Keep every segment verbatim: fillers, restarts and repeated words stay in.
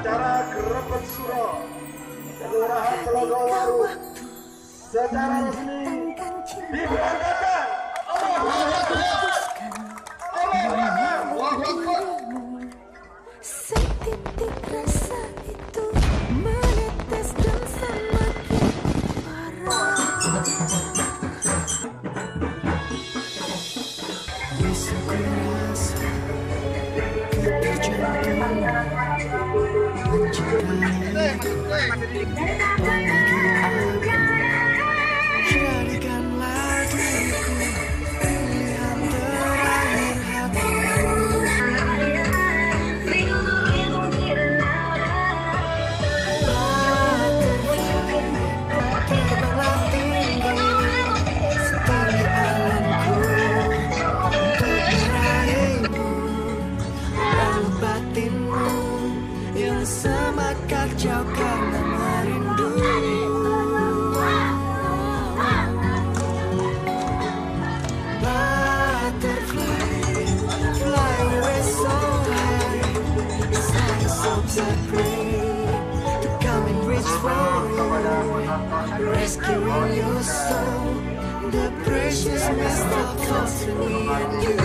acara Grebek Suro Kelurahan Telogowaru secara resmi diberangkatkan. Setitik rasa itu menetes dan semakin parah. Bisa ku rasa keterjantungan jadikanlah diriku pilihan terakhir hatiku. Terbanglah tinggi setinggi alamku untuk meraihmu, lalu batinmu yang semakin jauh karena merindu. Butterfly, fly away so high, science hopes I pray to come and reach for you, rescuing your soul, the preciousness that falls to me and you.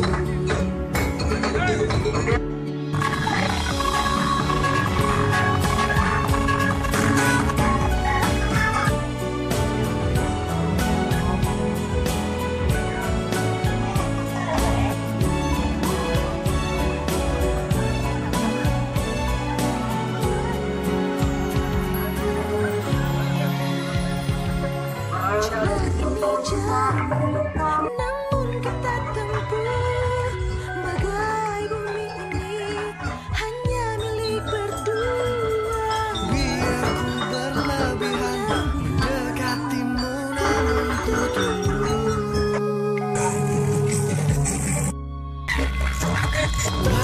Namun kita tempuh bagai bumi ini hanya milik berdua. Biar ku berlebihan dekatimu namun tutup.